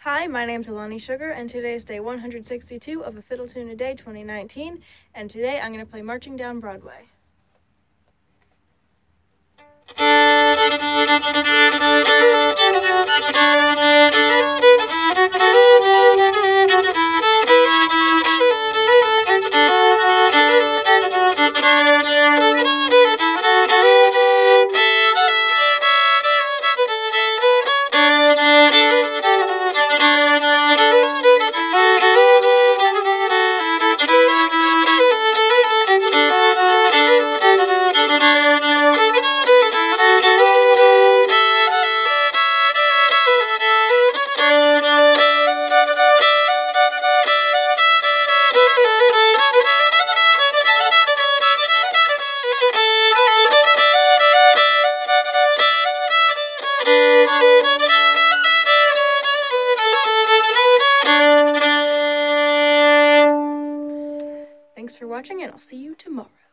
Hi, my name's Alani Sugar, and today is day 162 of A Fiddle Tune a Day 2019, and today I'm going to play Marching Down Broadway. Thanks for watching, and I'll see you tomorrow.